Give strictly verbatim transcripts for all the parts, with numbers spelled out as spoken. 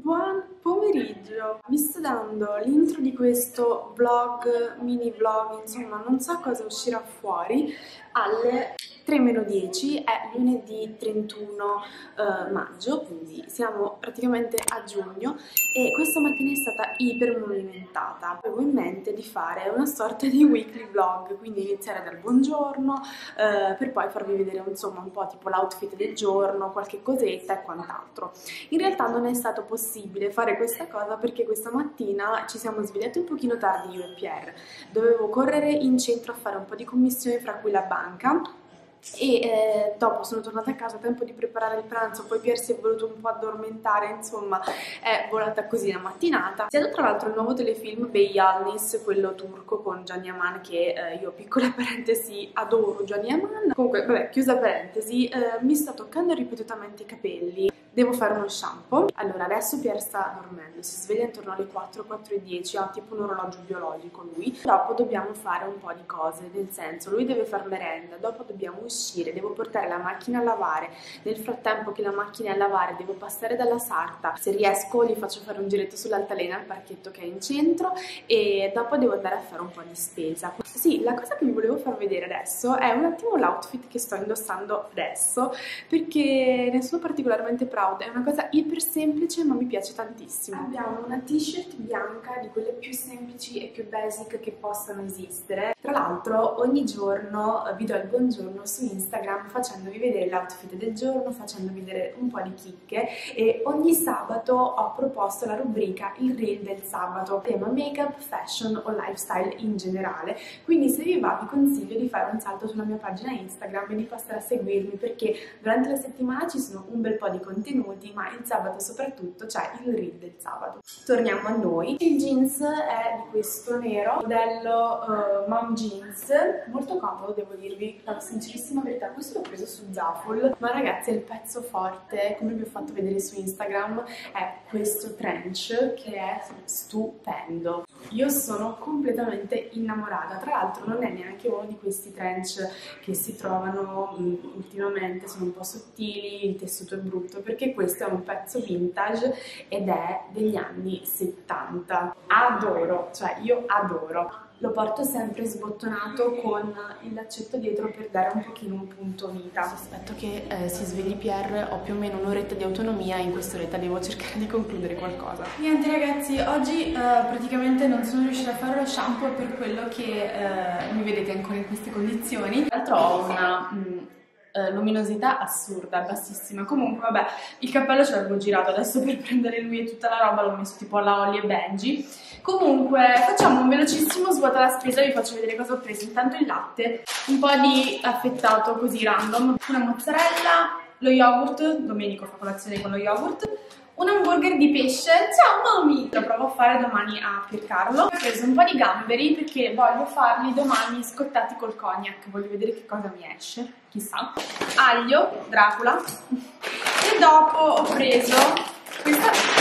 Buon pomeriggio! Vi sto dando l'intro di questo vlog, mini vlog, insomma non so cosa uscirà fuori alle tre meno dieci, è lunedì trentuno eh, maggio, quindi siamo praticamente a giugno e questa mattina è stata iper movimentata. Avevo in mente di fare una sorta di weekly vlog, quindi iniziare dal buongiorno eh, per poi farvi vedere insomma un po' tipo l'outfit del giorno, qualche cosetta e quant'altro. In realtà non è stato possibile fare questa cosa perché questa mattina ci siamo svegliati un pochino tardi io e Pierre. Dovevo correre in centro a fare un po' di commissioni, fra cui la banca, e eh, dopo sono tornata a casa a tempo di preparare il pranzo, poi Pierre si è voluto un po' addormentare, insomma è volata così la mattinata. C'è stato tra l'altro il nuovo telefilm Bey Yildiz, quello turco con Gianni Aman, che eh, io, piccola parentesi, adoro Gianni Aman. Comunque vabbè, chiusa parentesi, eh, mi sta toccando ripetutamente i capelli. Devo fare uno shampoo. Allora, adesso Pierre sta dormendo, si sveglia intorno alle quattro, quattro e dieci, ha tipo un orologio biologico lui. Dopo dobbiamo fare un po' di cose, nel senso, lui deve far merenda, dopo dobbiamo uscire, devo portare la macchina a lavare. Nel frattempo che la macchina è a lavare devo passare dalla sarta, se riesco gli faccio fare un giretto sull'altalena al parchetto che è in centro e dopo devo andare a fare un po' di spesa. Sì, la cosa che vi volevo far vedere adesso è un attimo l'outfit che sto indossando adesso, perché ne sono particolarmente proud. È una cosa iper semplice ma mi piace tantissimo. Abbiamo una t-shirt bianca di quelle più semplici e più basic che possano esistere. Tra l'altro ogni giorno vi do il buongiorno su Instagram facendovi vedere l'outfit del giorno, facendovi vedere un po' di chicche, e ogni sabato ho proposto la rubrica il reel del sabato, tema make-up, fashion o lifestyle in generale. Quindi se vi va vi consiglio di fare un salto sulla mia pagina Instagram e di passare a seguirmi, perché durante la settimana ci sono un bel po' di contenuti, ma il sabato soprattutto c'è il reel del sabato. Torniamo a noi. Il jeans è di questo nero, modello uh, mom jeans, molto comodo devo dirvi, la sincerissima verità. Questo l'ho preso su Zaful, ma ragazzi è il pezzo forte, come vi ho fatto vedere su Instagram, è questo trench che è stupendo. Io sono completamente innamorata, tra l'altro non è neanche uno di questi trench che si trovano mh, ultimamente, sono un po' sottili, il tessuto è brutto, perché questo è un pezzo vintage ed è degli anni settanta. Adoro, cioè io adoro. Lo porto sempre sbottonato con il laccetto dietro per dare un pochino un punto vita. Aspetto che eh, si svegli Pierre, ho più o meno un'oretta di autonomia e in quest'oretta devo cercare di concludere qualcosa. Niente ragazzi, oggi eh, praticamente non sono riuscita a fare lo shampoo per quello che eh, mi vedete ancora in queste condizioni. Tra l'altro ho una mh, eh, luminosità assurda, bassissima. Comunque vabbè, il cappello ce l'avevo girato, adesso per prendere lui e tutta la roba l'ho messo tipo alla Holly e Benji. Comunque facciamo un velocissimo svuota la spesa, vi faccio vedere cosa ho preso. Intanto il latte, un po' di affettato così random, una mozzarella, lo yogurt, Domenico fa colazione con lo yogurt, un hamburger di pesce. Ciao mami! Lo provo a fare domani a Piercarlo. Ho preso un po' di gamberi perché voglio farli domani scottati col cognac, voglio vedere che cosa mi esce, chissà. Aglio, Dracula. E dopo ho preso questa...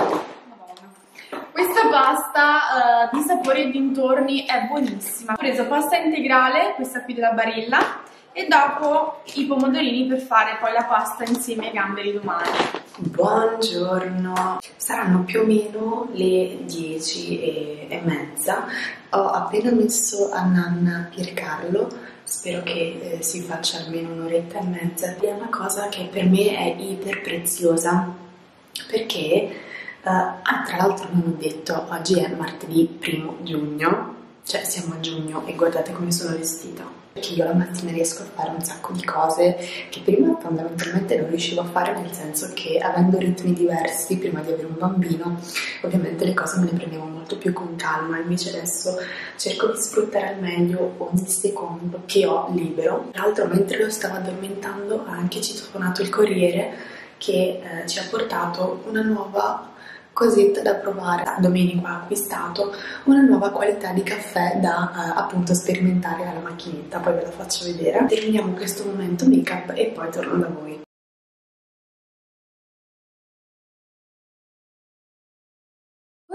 Questa pasta uh, di sapori e dintorni è buonissima. Ho preso pasta integrale, questa qui della Barilla, e dopo i pomodorini per fare poi la pasta insieme ai gamberi domani. Buongiorno! Saranno più o meno le dieci e mezza. Ho appena messo a nanna Piercarlo, spero che eh, si faccia almeno un'oretta e mezza. È una cosa che per me è iper preziosa, perché... Uh, ah, tra l'altro non ho detto, oggi è martedì primo giugno, cioè siamo a giugno e guardate come sono vestita. Perché io la mattina riesco a fare un sacco di cose che prima fondamentalmente non riuscivo a fare, nel senso che avendo ritmi diversi prima di avere un bambino, ovviamente le cose me le prendevo molto più con calma, invece adesso cerco di sfruttare al meglio ogni secondo che ho libero. Tra l'altro mentre lo stavo addormentando ha anche citofonato il corriere che eh, ci ha portato una nuova cosetta da provare. Domenico ha acquistato una nuova qualità di caffè da uh, appunto sperimentare alla macchinetta, poi ve la faccio vedere. Terminiamo questo momento make up e poi torno da voi.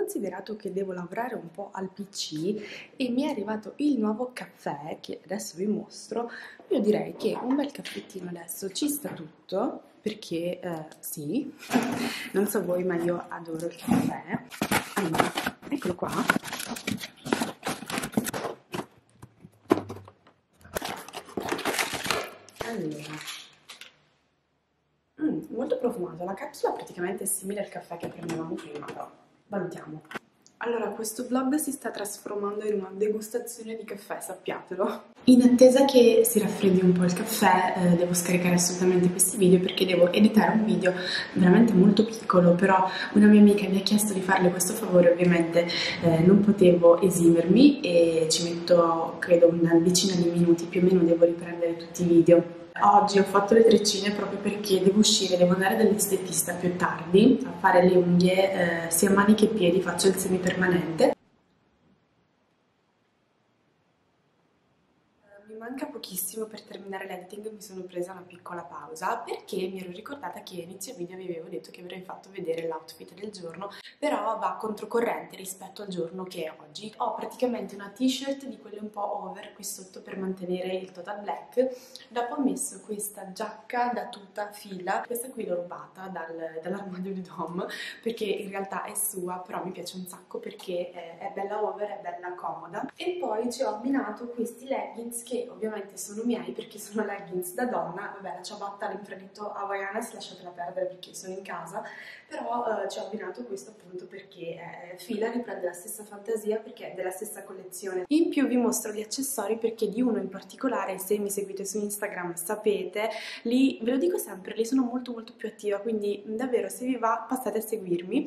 considerato che devo lavorare un po' al P C e mi è arrivato il nuovo caffè che adesso vi mostro, io direi che un bel caffettino adesso ci sta tutto, perché eh, sì, non so voi ma io adoro il caffè. Allora, eccolo qua. Allora, mm, molto profumato, la capsula praticamente è simile al caffè che prendevamo prima, però valutiamo. Allora, questo vlog si sta trasformando in una degustazione di caffè, sappiatelo. In attesa che si raffreddi un po' il caffè, eh, devo scaricare assolutamente questi video perché devo editare un video veramente molto piccolo, però una mia amica mi ha chiesto di farle questo favore, ovviamente eh, non potevo esimermi e ci metto, credo, una decina di minuti, più o meno devo riprendere tutti i video. Oggi ho fatto le treccine proprio perché devo uscire, devo andare dall'estetista più tardi a fare le unghie, eh, sia mani che piedi, faccio il semipermanente. Mi manca pochissimo per terminare l'editing, mi sono presa una piccola pausa perché mi ero ricordata che a inizio video vi avevo detto che avrei fatto vedere l'outfit del giorno, però va controcorrente rispetto al giorno che è oggi. Ho praticamente una t-shirt di quelle un po' over qui sotto per mantenere il total black, dopo ho messo questa giacca da tuta fila, questa qui l'ho rubata dal, dall'armadio di Dom perché in realtà è sua, però mi piace un sacco perché è, è bella over, è bella comoda. E poi ci ho abbinato questi leggings che ovviamente sono miei perché sono leggings da donna. Vabbè, la ciabatta all'infradito Havaianas lasciatela perdere perché sono in casa, però eh, ci ho abbinato questo appunto perché è fila, riprende la stessa fantasia perché è della stessa collezione. In più vi mostro gli accessori perché di uno in particolare, se mi seguite su Instagram sapete, lì ve lo dico sempre, lì sono molto molto più attiva, quindi davvero se vi va passate a seguirmi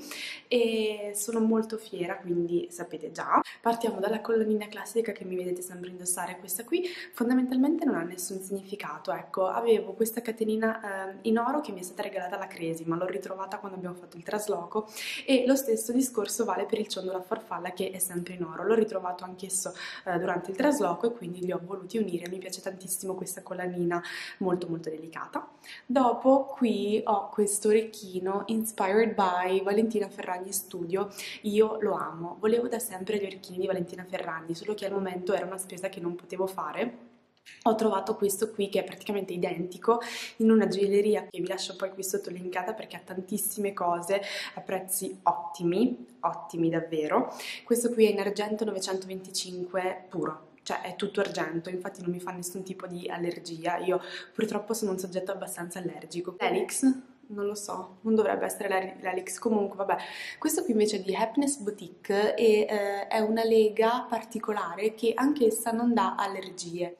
e sono molto fiera, quindi sapete già. Partiamo dalla collanina classica che mi vedete sempre indossare, questa qui fondamentalmente non ha nessun significato, ecco, avevo questa catenina eh, in oro che mi è stata regalata alla Cresi, ma l'ho ritrovata quando abbiamo fatto il trasloco, e lo stesso discorso vale per il ciondolo a farfalla che è sempre in oro, l'ho ritrovato anch'esso eh, durante il trasloco e quindi li ho voluti unire, mi piace tantissimo questa collanina molto molto delicata. Dopo qui ho questo orecchino inspired by Valentina Ferragni Studio, io lo amo, volevo da sempre gli orecchini di Valentina Ferragni, solo che al momento era una spesa che non potevo fare. Ho trovato questo qui che è praticamente identico in una gioielleria che vi lascio poi qui sotto linkata perché ha tantissime cose a prezzi ottimi, ottimi davvero. Questo qui è in argento novecentoventicinque puro, cioè è tutto argento, infatti non mi fa nessun tipo di allergia, io purtroppo sono un soggetto abbastanza allergico. L'Helix, non lo so, non dovrebbe essere l'Helix, comunque vabbè. Questo qui invece è di Happiness Boutique e eh, è una lega particolare che anch'essa non dà allergie.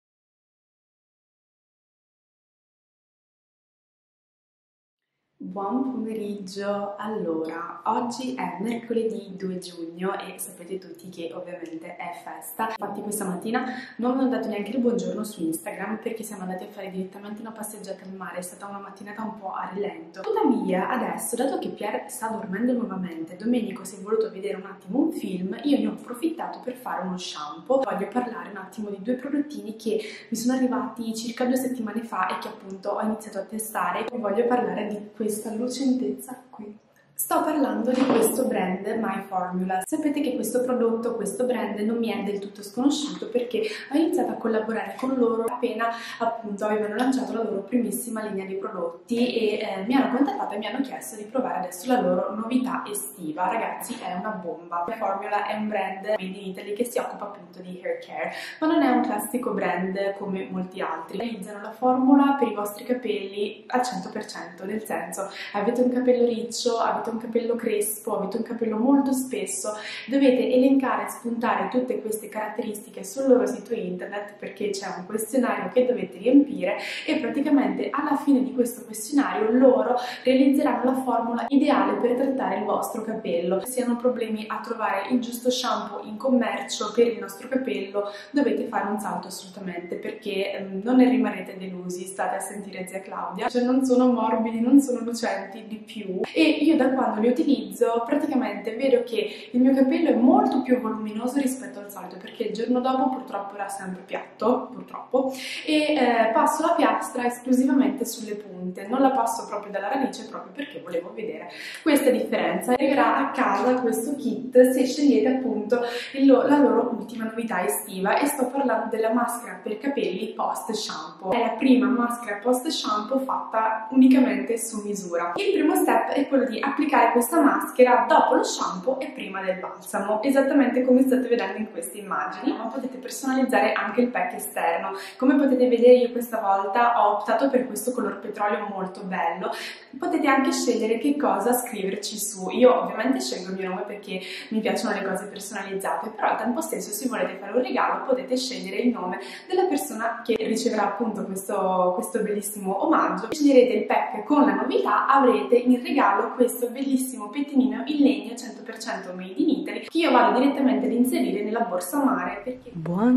Buon pomeriggio, allora oggi è mercoledì due giugno e sapete tutti che ovviamente è festa, infatti questa mattina non mi ho dato neanche il buongiorno su Instagram perché siamo andati a fare direttamente una passeggiata al mare, è stata una mattinata un po' a rilento. Tuttavia adesso, dato che Pier sta dormendo nuovamente, Domenico si è voluto vedere un attimo un film, io ne ho approfittato per fare uno shampoo. Voglio parlare un attimo di due prodottini che mi sono arrivati circa due settimane fa e che appunto ho iniziato a testare. Voglio parlare di questo questa lucentezza qui. Sto parlando di questo brand My Formula. Sapete che questo prodotto, questo brand non mi è del tutto sconosciuto perché ho iniziato a collaborare con loro appena appunto avevano lanciato la loro primissima linea di prodotti e eh, mi hanno contattato e mi hanno chiesto di provare adesso la loro novità estiva. Ragazzi, è una bomba. My Formula è un brand made in Italy che si occupa appunto di hair care, ma non è un classico brand come molti altri. Utilizzano la formula per i vostri capelli al cento per cento, nel senso, avete un capello riccio, avete un capello crespo, avete un capello molto spesso, dovete elencare e spuntare tutte queste caratteristiche sul loro sito internet perché c'è un questionario che dovete riempire e praticamente alla fine di questo questionario loro realizzeranno la formula ideale per trattare il vostro capello. Se siano problemi a trovare il giusto shampoo in commercio per il nostro capello dovete fare un salto assolutamente perché ehm, non ne rimarrete delusi, state a sentire zia Claudia, cioè non sono morbidi, non sono lucenti di più e io da quando li utilizzo praticamente vedo che il mio capello è molto più voluminoso rispetto al solito, perché il giorno dopo purtroppo era sempre piatto, purtroppo, e eh, passo la piastra esclusivamente sulle punte, non la passo proprio dalla radice proprio perché volevo vedere questa differenza. Arriverà a casa questo kit se scegliete appunto il, la loro ultima novità estiva, e sto parlando della maschera per capelli post shampoo. È la prima maschera post shampoo fatta unicamente su misura. Il primo step è quello di applicare questa maschera dopo lo shampoo e prima del balsamo, esattamente come state vedendo in queste immagini. Ma potete personalizzare anche il pack esterno. Come potete vedere, io questa volta ho optato per questo color petrolio molto bello. Potete anche scegliere che cosa scriverci su. Io ovviamente scelgo il mio nome perché mi piacciono le cose personalizzate, però al tempo stesso, se volete fare un regalo, potete scegliere il nome della persona che riceverà appunto questo, questo bellissimo omaggio. Sceglierete il pack con la novità, avrete in regalo questo bellissimo pettinino in legno cento per cento made in Italy, che io vado direttamente ad inserire nella borsa mare perché...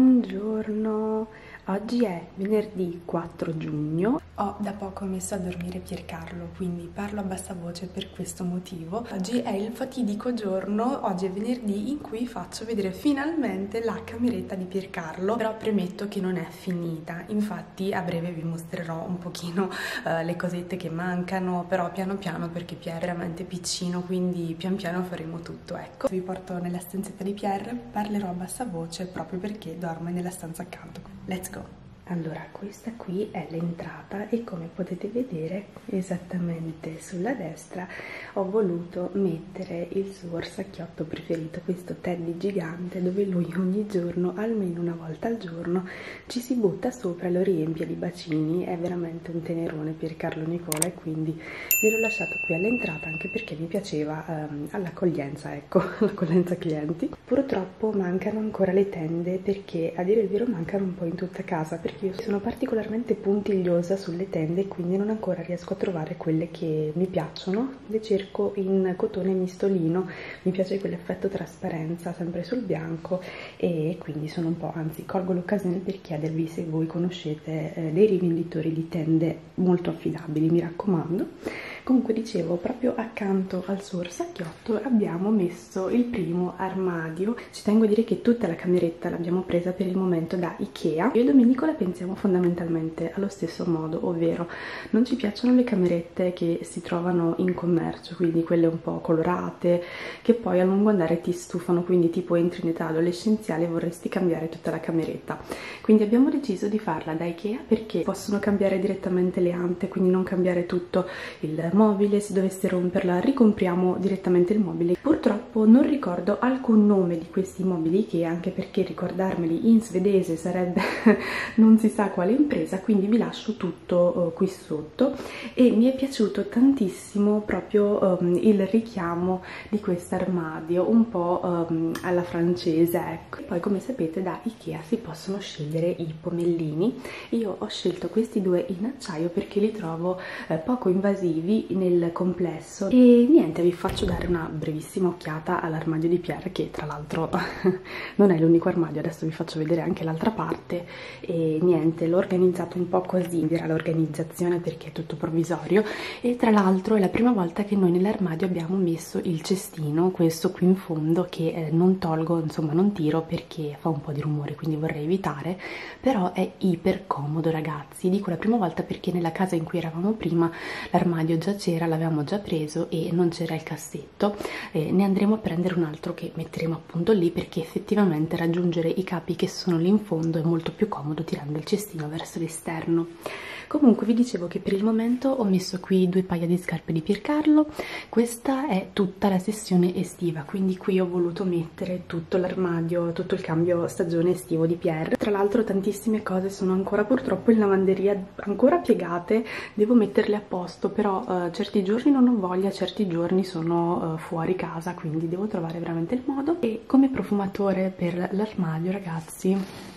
Buongiorno! Oggi è venerdì quattro giugno. Ho da poco messo a dormire Piercarlo, quindi parlo a bassa voce per questo motivo. Oggi è il fatidico giorno, oggi è venerdì, in cui faccio vedere finalmente la cameretta di Piercarlo, però premetto che non è finita. Infatti a breve vi mostrerò un pochino uh, le cosette che mancano, però piano piano, perché Pierre è veramente piccino, quindi pian piano faremo tutto, ecco. Vi porto nella stanzetta di Pierre, parlerò a bassa voce proprio perché dorme nella stanza accanto. Let's go! Allora, questa qui è l'entrata e come potete vedere esattamente sulla destra ho voluto mettere il suo orsacchiotto preferito, questo Teddy gigante, dove lui ogni giorno, almeno una volta al giorno, ci si butta sopra e lo riempie di bacini. È veramente un tenerone Piercarlo Nicola, e quindi gliel'ho lasciato qui all'entrata anche perché mi piaceva um, all'accoglienza, ecco, l'accoglienza clienti. Purtroppo mancano ancora le tende, perché a dire il vero mancano un po' in tutta casa, perché io sono particolarmente puntigliosa sulle tende, quindi non ancora riesco a trovare quelle che mi piacciono. Le cerco in cotone mistolino, mi piace quell'effetto trasparenza sempre sul bianco, e quindi sono un po', anzi colgo l'occasione per chiedervi se voi conoscete eh, dei rivenditori di tende molto affidabili, mi raccomando. Comunque dicevo, proprio accanto al suo orsacchiotto abbiamo messo il primo armadio. Ci tengo a dire che tutta la cameretta l'abbiamo presa per il momento da Ikea. Io e Domenico la pensiamo fondamentalmente allo stesso modo, ovvero non ci piacciono le camerette che si trovano in commercio, quindi quelle un po' colorate, che poi a lungo andare ti stufano, quindi tipo entri in età adolescenziale e vorresti cambiare tutta la cameretta. Quindi abbiamo deciso di farla da Ikea perché possono cambiare direttamente le ante, quindi non cambiare tutto il mobile. Se dovesse romperla ricompriamo direttamente il mobile. Purtroppo non ricordo alcun nome di questi mobili Ikea, anche perché ricordarmeli in svedese sarebbe non si sa quale impresa, quindi vi lascio tutto uh, qui sotto. E mi è piaciuto tantissimo proprio um, il richiamo di questo armadio, un po' um, alla francese, ecco. E poi, come sapete, da Ikea si possono scegliere i pomellini. Io ho scelto questi due in acciaio perché li trovo eh, poco invasivi nel complesso. E niente, vi faccio dare una brevissima occhiata all'armadio di Pierre, che tra l'altro non è l'unico armadio. Adesso vi faccio vedere anche l'altra parte. E niente, l'ho organizzato un po' così, dirà l'organizzazione perché è tutto provvisorio. E tra l'altro è la prima volta che noi nell'armadio abbiamo messo il cestino, questo qui in fondo, che eh, non tolgo, insomma non tiro perché fa un po' di rumore, quindi vorrei evitare, però è iper comodo, ragazzi. Dico la prima volta perché nella casa in cui eravamo prima l'armadio già c'era, l'avevamo già preso e non c'era il cassetto. Eh, ne andremo a prendere un altro che metteremo appunto lì, perché effettivamente raggiungere i capi che sono lì in fondo è molto più comodo tirando il cestino verso l'esterno. Comunque vi dicevo che per il momento ho messo qui due paia di scarpe di Piercarlo. Questa è tutta la sessione estiva, quindi qui ho voluto mettere tutto l'armadio, tutto il cambio stagione estivo di Pierre. Tra l'altro tantissime cose sono ancora purtroppo in lavanderia, ancora piegate, devo metterle a posto, però uh, certi giorni non ho voglia, certi giorni sono uh, fuori casa, quindi devo trovare veramente il modo. E come profumatore per l'armadio, ragazzi,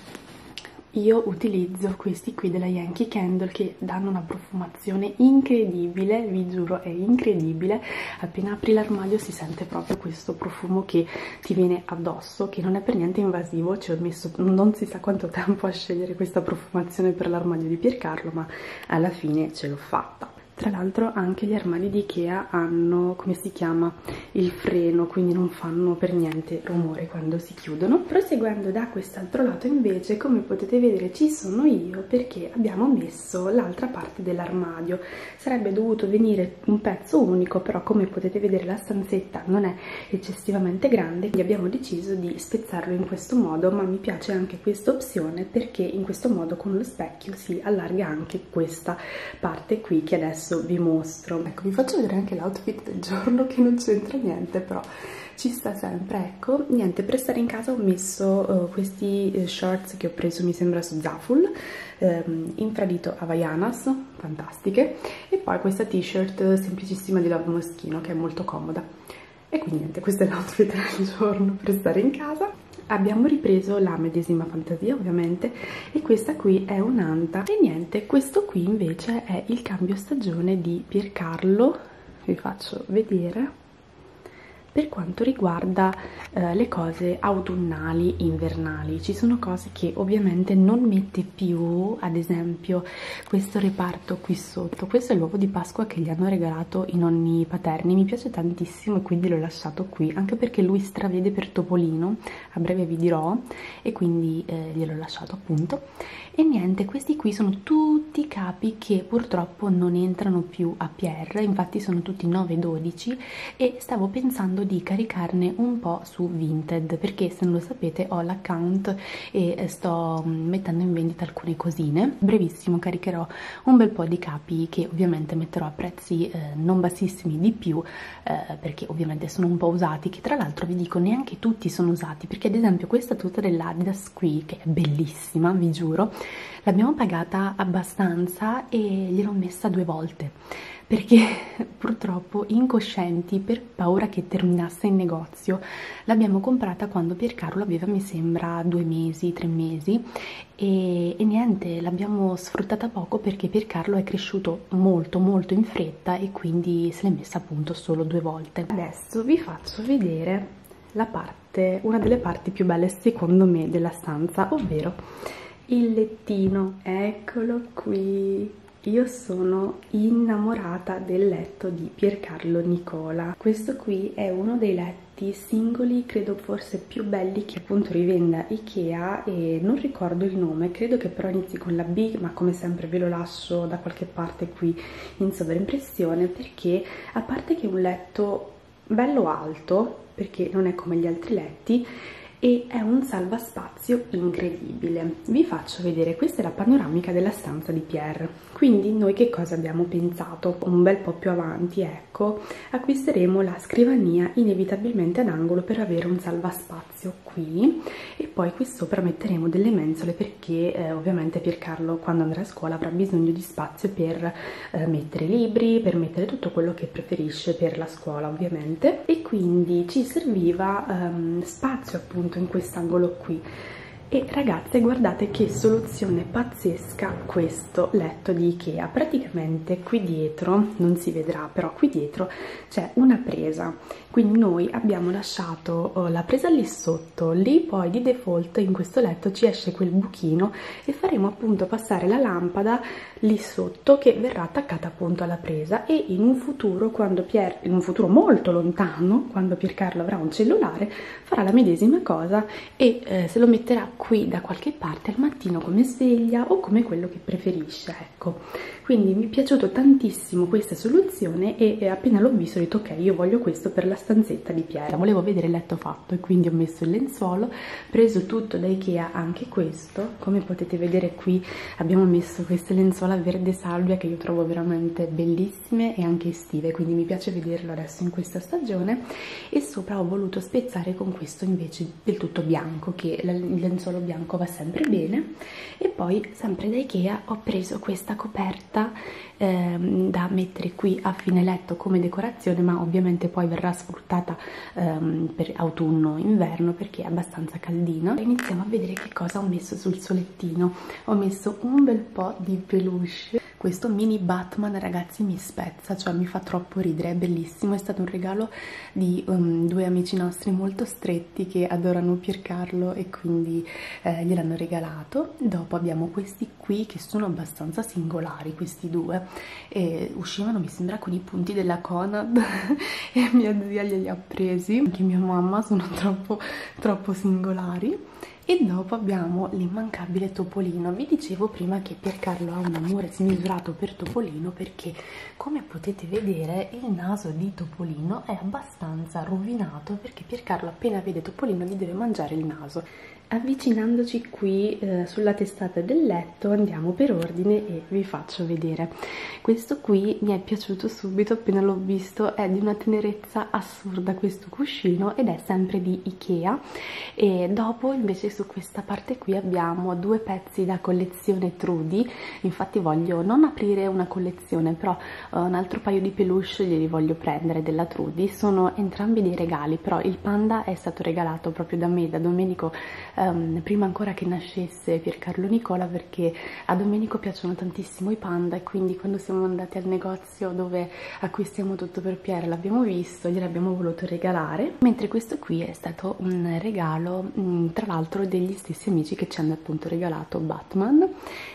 io utilizzo questi qui della Yankee Candle, che danno una profumazione incredibile, vi giuro è incredibile. Appena apri l'armadio si sente proprio questo profumo che ti viene addosso, che non è per niente invasivo. Ci ho messo non si sa quanto tempo a scegliere questa profumazione per l'armadio di Piercarlo, ma alla fine ce l'ho fatta. Tra l'altro anche gli armadi di Ikea hanno, come si chiama, il freno, quindi non fanno per niente rumore quando si chiudono. Proseguendo da quest'altro lato invece, come potete vedere ci sono io, perché abbiamo messo l'altra parte dell'armadio. Sarebbe dovuto venire un pezzo unico, però come potete vedere la stanzetta non è eccessivamente grande, quindi abbiamo deciso di spezzarlo in questo modo, ma mi piace anche questa opzione perché in questo modo con lo specchio si allarga anche questa parte qui che adesso vi mostro. Ecco, vi faccio vedere anche l'outfit del giorno che non c'entra niente, però ci sta sempre. Ecco, niente, per stare in casa ho messo uh, questi uh, shorts che ho preso, mi sembra su Zaful, um, infradito Havaianas, fantastiche, e poi questa t-shirt semplicissima di Love Moschino che è molto comoda. E quindi niente, questo è l'outfit del giorno per stare in casa. Abbiamo ripreso la medesima fantasia ovviamente, e questa qui è un'anta. E niente, questo qui invece è il cambio stagione di Piercarlo, vi faccio vedere, per quanto riguarda eh, le cose autunnali, invernali. Ci sono cose che ovviamente non mette più, ad esempio questo reparto qui sotto. Questo è l'uovo di Pasqua che gli hanno regalato i nonni paterni, mi piace tantissimo e quindi l'ho lasciato qui, anche perché lui stravede per Topolino, a breve vi dirò, e quindi eh, gliel'ho lasciato appunto. E niente, questi qui sono tutti capi che purtroppo non entrano più a Pierre, infatti sono tutti nove dodici, e stavo pensando di caricarne un po' su Vinted, perché se non lo sapete ho l'account e sto mettendo in vendita alcune cosine. Brevissimo caricherò un bel po' di capi che ovviamente metterò a prezzi eh, non bassissimi di più, eh, perché ovviamente sono un po' usati, che tra l'altro vi dico neanche tutti sono usati, perché ad esempio questa tuta dell'Adidas qui, che è bellissima vi giuro, l'abbiamo pagata abbastanza e gliel'ho messa due volte, perché purtroppo incoscienti, per paura che terminasse in negozio, l'abbiamo comprata quando Piercarlo aveva, mi sembra, due mesi, tre mesi, e, e niente, l'abbiamo sfruttata poco perché Piercarlo è cresciuto molto molto in fretta e quindi se l'è messa appunto solo due volte. Adesso vi faccio vedere la parte, una delle parti più belle secondo me della stanza, ovvero il lettino. Eccolo qui. Io sono innamorata del letto di Piercarlo Nicola. Questo qui è uno dei letti singoli, credo forse più belli, che appunto rivenda Ikea, e non ricordo il nome, credo che però inizi con la B, ma come sempre ve lo lascio da qualche parte qui in sovraimpressione, perché a parte che è un letto bello alto, perché non è come gli altri letti, e è un salvaspazio incredibile. Vi faccio vedere, questa è la panoramica della stanza di Pierre. Quindi noi che cosa abbiamo pensato? Un bel po' più avanti, ecco, acquisteremo la scrivania inevitabilmente ad angolo per avere un salvaspazio qui, e poi qui sopra metteremo delle mensole perché eh, ovviamente Piercarlo quando andrà a scuola avrà bisogno di spazio per eh, mettere libri, per mettere tutto quello che preferisce per la scuola ovviamente, e quindi ci serviva ehm, spazio appunto in quest'angolo qui. E ragazze, guardate che soluzione pazzesca questo letto di Ikea. Praticamente qui dietro, non si vedrà, però qui dietro c'è una presa, quindi noi abbiamo lasciato oh, la presa lì sotto, lì poi di default in questo letto ci esce quel buchino e faremo appunto passare la lampada lì sotto che verrà attaccata appunto alla presa, e in un futuro, quando Pier, in un futuro molto lontano, quando Piercarlo avrà un cellulare, farà la medesima cosa e eh, se lo metterà qui da qualche parte al mattino come sveglia o come quello che preferisce, ecco. Quindi mi è piaciuto tantissimo questa soluzione e, e appena l'ho visto ho detto ok, io voglio questo per la stanzetta di Pierre. Volevo vedere il letto fatto e quindi ho messo il lenzuolo, preso tutto da Ikea, anche questo, come potete vedere qui abbiamo messo queste lenzuola verde salvia che io trovo veramente bellissime e anche estive, quindi mi piace vederlo adesso in questa stagione, e sopra ho voluto spezzare con questo invece del tutto bianco, che il lenzuolo bianco va sempre bene. E poi sempre da Ikea ho preso questa coperta ehm, da mettere qui a fine letto come decorazione, ma ovviamente poi verrà sfruttata ehm, per autunno inverno perché è abbastanza caldina. Iniziamo a vedere che cosa ho messo sul suo lettino. Ho messo un bel po' di peluche. Questo mini Batman, ragazzi, mi spezza, cioè mi fa troppo ridere, è bellissimo, è stato un regalo di um, due amici nostri molto stretti che adorano Piercarlo e quindi eh, gliel'hanno regalato. Dopo abbiamo questi qui che sono abbastanza singolari, questi due, e uscivano mi sembra con i punti della Conad e mia zia glieli ha presi, anche mia mamma, sono troppo, troppo singolari. E dopo abbiamo l'immancabile Topolino. Vi dicevo prima che Piercarlo ha un amore smisurato per Topolino perché, come potete vedere, il naso di Topolino è abbastanza rovinato perché Piercarlo appena vede Topolino gli deve mangiare il naso. Avvicinandoci qui eh, sulla testata del letto andiamo per ordine e vi faccio vedere. Questo qui mi è piaciuto subito appena l'ho visto, è di una tenerezza assurda questo cuscino ed è sempre di Ikea. E dopo invece su questa parte qui abbiamo due pezzi da collezione Trudy, infatti voglio non aprire una collezione, però uh, un altro paio di peluche glieli voglio prendere della Trudy. Sono entrambi dei regali, però il panda è stato regalato proprio da me, da Domenico, Um, prima ancora che nascesse Piercarlo Nicola, perché a Domenico piacciono tantissimo i panda e quindi quando siamo andati al negozio dove acquistiamo tutto per Pier l'abbiamo visto, gliel'abbiamo voluto regalare, mentre questo qui è stato un regalo um, tra l'altro degli stessi amici che ci hanno appunto regalato Batman.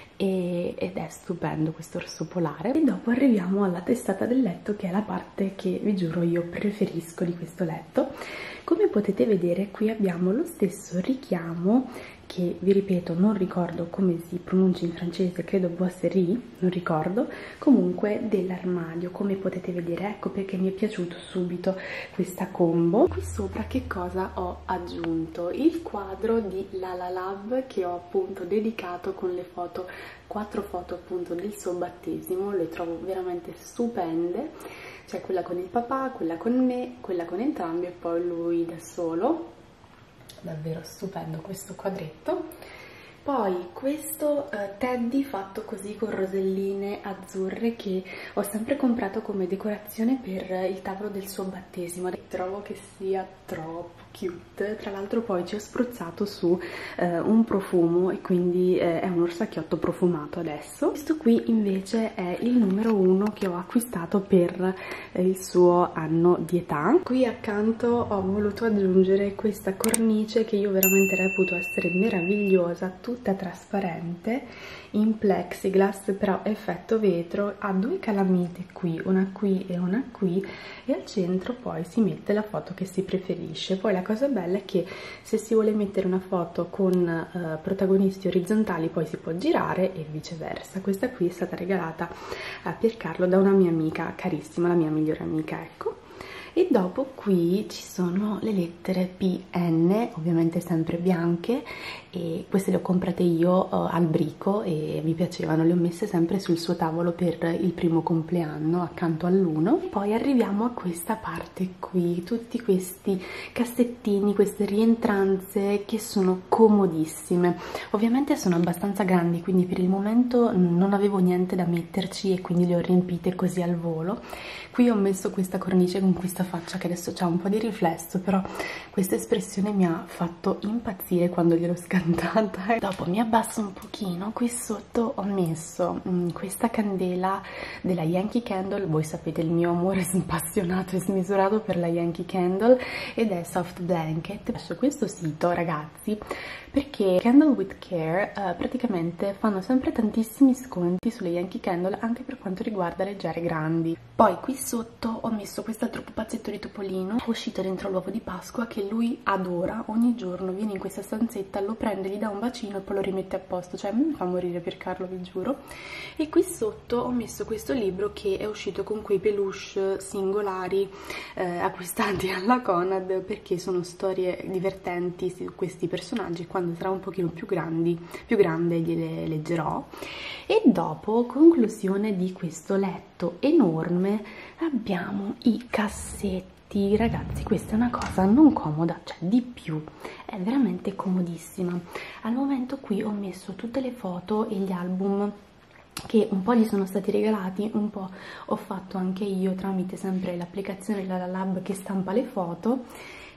E, ed è stupendo questo orso polare. E dopo arriviamo alla testata del letto, che è la parte che vi giuro io preferisco di questo letto. Come potete vedere qui abbiamo lo stesso richiamo che, vi ripeto, non ricordo come si pronuncia in francese, credo boiserie, non ricordo, comunque dell'armadio. Come potete vedere, ecco perché mi è piaciuto subito questa combo. Qui sopra che cosa ho aggiunto? Il quadro di Lala Love che ho appunto dedicato con le foto, quattro foto appunto del suo battesimo, le trovo veramente stupende. C'è quella con il papà, quella con me, quella con entrambi e poi lui da solo. Davvero stupendo questo quadretto. Poi questo uh, teddy fatto così con roselline azzurre che ho sempre comprato come decorazione per il tavolo del suo battesimo. Trovo che sia troppo cute. Tra l'altro poi ci ho spruzzato su uh, un profumo e quindi uh, è un orsacchiotto profumato adesso. Questo qui invece è il numero uno che ho acquistato per uh, il suo anno di età. Qui accanto ho voluto aggiungere questa cornice che io veramente reputo essere meravigliosa, tutta trasparente, in plexiglass però effetto vetro, ha due calamite qui, una qui e una qui, e al centro poi si mette la foto che si preferisce. Poi la cosa bella è che se si vuole mettere una foto con uh, protagonisti orizzontali poi si può girare e viceversa. Questa qui è stata regalata a Piercarlo da una mia amica carissima, la mia migliore amica, ecco. E dopo qui ci sono le lettere P N, ovviamente sempre bianche, e queste le ho comprate io uh, al Brico e mi piacevano, le ho messe sempre sul suo tavolo per il primo compleanno accanto all'uno. Poi arriviamo a questa parte qui, tutti questi cassettini, queste rientranze che sono comodissime. Ovviamente sono abbastanza grandi, quindi per il momento non avevo niente da metterci e quindi le ho riempite così al volo. Qui ho messo questa cornice con questa faccia che adesso c'ha un po' di riflesso, però questa espressione mi ha fatto impazzire quando gliel'ho scantata. E dopo mi abbasso un pochino, qui sotto ho messo mh, questa candela della Yankee Candle. Voi sapete il mio amore spassionato e smisurato per la Yankee Candle, ed è Soft Blanket. Lascio questo sito, ragazzi, perché Candle with Care eh, praticamente fanno sempre tantissimi sconti sulle Yankee Candle anche per quanto riguarda le giare grandi. Poi qui sotto ho messo quest'altro pupazzetto di Topolino uscito dentro l'uovo di Pasqua che lui adora, ogni giorno viene in questa stanzetta, lo prende, gli dà un bacino e poi lo rimette a posto, cioè mi fa morire Piercarlo, vi giuro. E qui sotto ho messo questo libro che è uscito con quei peluche singolari eh, acquistati alla Conad, perché sono storie divertenti su questi personaggi. Quando sarà un pochino più grandi, più grande gliele leggerò. E dopo, conclusione di questo letto enorme, abbiamo i cassetti. Ragazzi, questa è una cosa non comoda, cioè di più, è veramente comodissima. Al momento qui ho messo tutte le foto e gli album che un po' gli sono stati regalati, un po' ho fatto anche io tramite sempre l'applicazione Lala Lab che stampa le foto.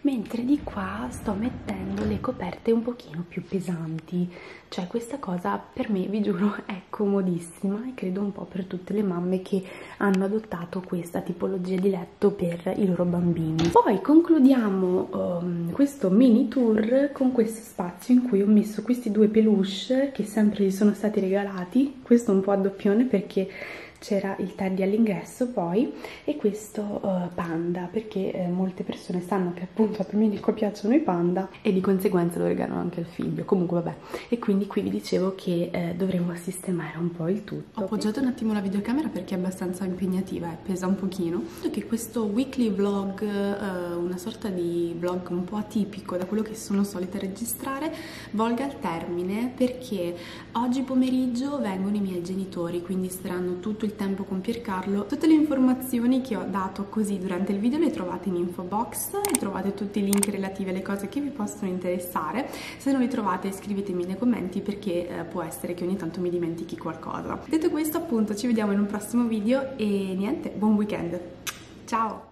mentre di qua sto mettendo le coperte un pochino più pesanti. Cioè questa cosa per me, vi giuro, è comodissima e credo un po' per tutte le mamme che hanno adottato questa tipologia di letto per i loro bambini. Poi concludiamo um, questo mini tour con questo spazio in cui ho messo questi due peluche che sempre gli sono stati regalati. Questo un po' a doppione perché c'era il teddy all'ingresso poi, e questo uh, panda, perché eh, molte persone sanno che appunto a Domenico piacciono i panda e di conseguenza lo regalano anche al figlio. Comunque vabbè, e quindi qui vi dicevo che eh, dovremmo sistemare un po' il tutto. Ho appoggiato un attimo la videocamera perché è abbastanza impegnativa e pesa un pochino. Che questo weekly vlog, eh, una sorta di vlog un po' atipico da quello che sono solita registrare, volga al termine perché oggi pomeriggio vengono i miei genitori, quindi saranno tutto il tempo con Piercarlo. Tutte le informazioni che ho dato così durante il video le trovate in info box e trovate tutti i link relativi alle cose che vi possono interessare. Se non li trovate scrivetemi nei commenti perché eh, può essere che ogni tanto mi dimentichi qualcosa. Detto questo, appunto, ci vediamo in un prossimo video e niente, buon weekend, ciao!